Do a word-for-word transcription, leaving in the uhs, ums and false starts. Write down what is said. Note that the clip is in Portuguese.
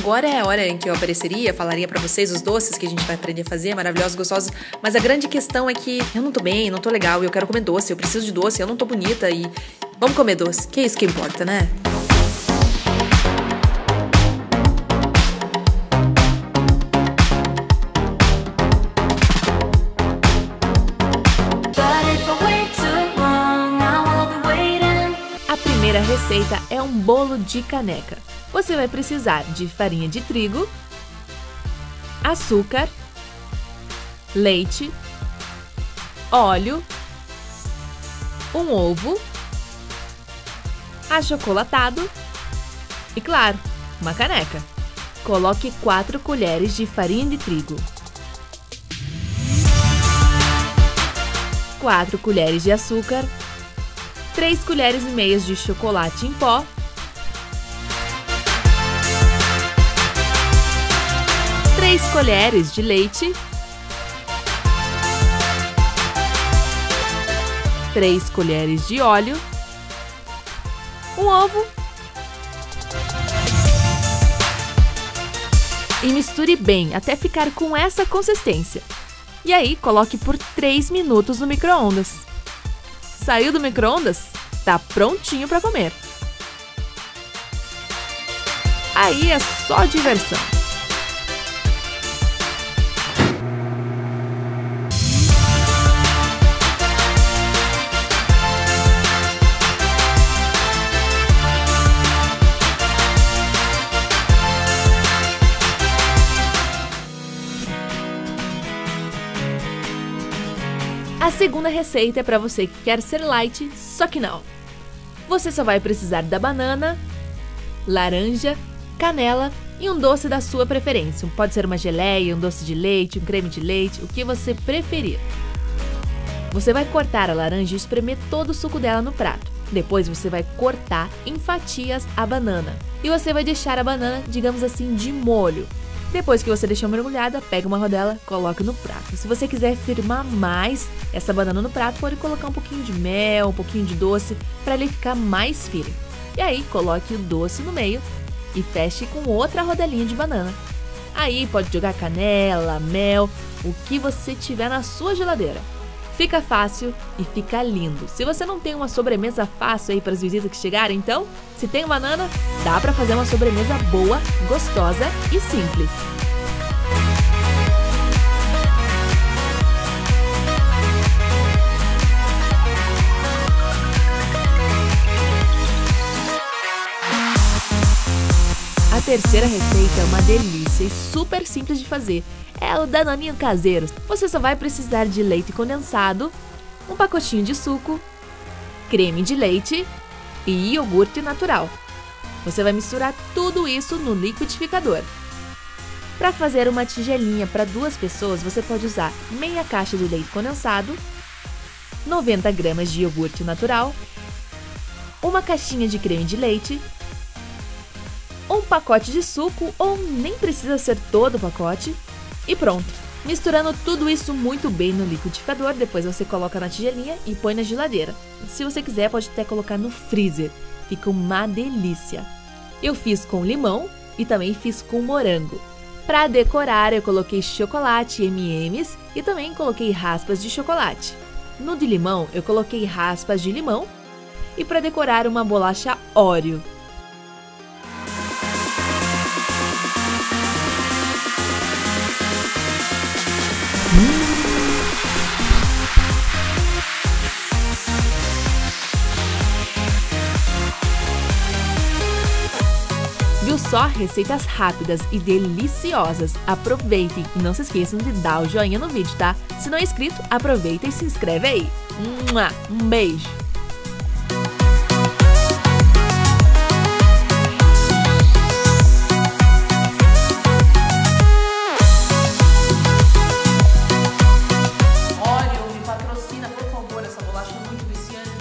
agora é a hora em que eu apareceria, falaria pra vocês os doces que a gente vai aprender a fazer, maravilhosos, gostosos, mas a grande questão é que eu não tô bem, não tô legal, eu quero comer doce, eu preciso de doce, eu não tô bonita e... Vamos comer doce, que é isso que importa, né? A primeira receita é um bolo de caneca. Você vai precisar de farinha de trigo, açúcar, leite, óleo, um ovo, achocolatado e, claro, uma caneca. Coloque quatro colheres de farinha de trigo, quatro colheres de açúcar, três colheres e meias de chocolate em pó, três colheres de leite, três colheres de óleo, um ovo e misture bem até ficar com essa consistência. E aí, coloque por três minutos no micro-ondas. Saiu do micro-ondas? Tá prontinho para comer. Aí é só diversão. A segunda receita é para você que quer ser light, só que não. Você só vai precisar da banana, laranja, canela e um doce da sua preferência. Pode ser uma geleia, um doce de leite, um creme de leite, o que você preferir. Você vai cortar a laranja e espremer todo o suco dela no prato. Depois você vai cortar em fatias a banana. E você vai deixar a banana, digamos assim, de molho. Depois que você deixou mergulhada, pega uma rodela, coloca no prato. Se você quiser firmar mais essa banana no prato, pode colocar um pouquinho de mel, um pouquinho de doce, para ele ficar mais firme. E aí, coloque o doce no meio e feche com outra rodelinha de banana. Aí pode jogar canela, mel, o que você tiver na sua geladeira. Fica fácil e fica lindo. Se você não tem uma sobremesa fácil aí para as visitas que chegarem, então, se tem banana, dá para fazer uma sobremesa boa, gostosa e simples. A terceira receita é uma delícia e super simples de fazer. É o danoninho caseiro. Você só vai precisar de leite condensado, um pacotinho de suco, creme de leite e iogurte natural. Você vai misturar tudo isso no liquidificador. Para fazer uma tigelinha para duas pessoas, você pode usar meia caixa de leite condensado, noventa gramas de iogurte natural, uma caixinha de creme de leite, um pacote de suco ou nem precisa ser todo o pacote. E pronto! Misturando tudo isso muito bem no liquidificador, depois você coloca na tigelinha e põe na geladeira. Se você quiser, pode até colocar no freezer. Fica uma delícia! Eu fiz com limão e também fiz com morango. Para decorar, eu coloquei chocolate M e M's e também coloquei raspas de chocolate. No de limão, eu coloquei raspas de limão e para decorar uma bolacha Oreo. Viu só? Receitas rápidas e deliciosas. Aproveitem e não se esqueçam de dar o joinha no vídeo, tá? Se não é inscrito, aproveita e se inscreve aí. Um beijo! Oreo, me patrocina, por favor, essa bolacha é muito viciante.